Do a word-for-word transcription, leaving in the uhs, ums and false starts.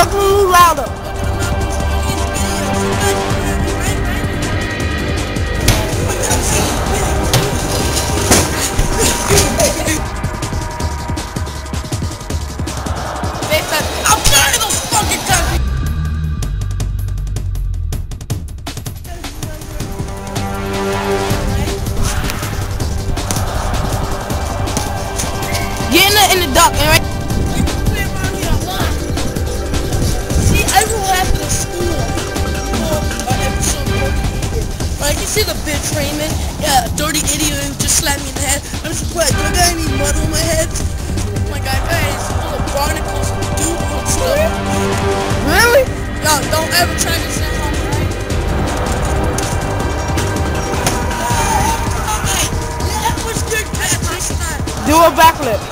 Talk a little louder. I'm tired of those fucking countries. Get in the, in the dock, alright? See, I go after school. Right, you see the bitch Raymond? Yeah, dirty idiot who just slapped me in the head. I'm surprised. Do I got any mud on my head? Oh my god, guys, full of barnacles, dude, and stuff. Really? Yo, don't ever try this at home, right? Hey, that was good catch this time. Do a backflip.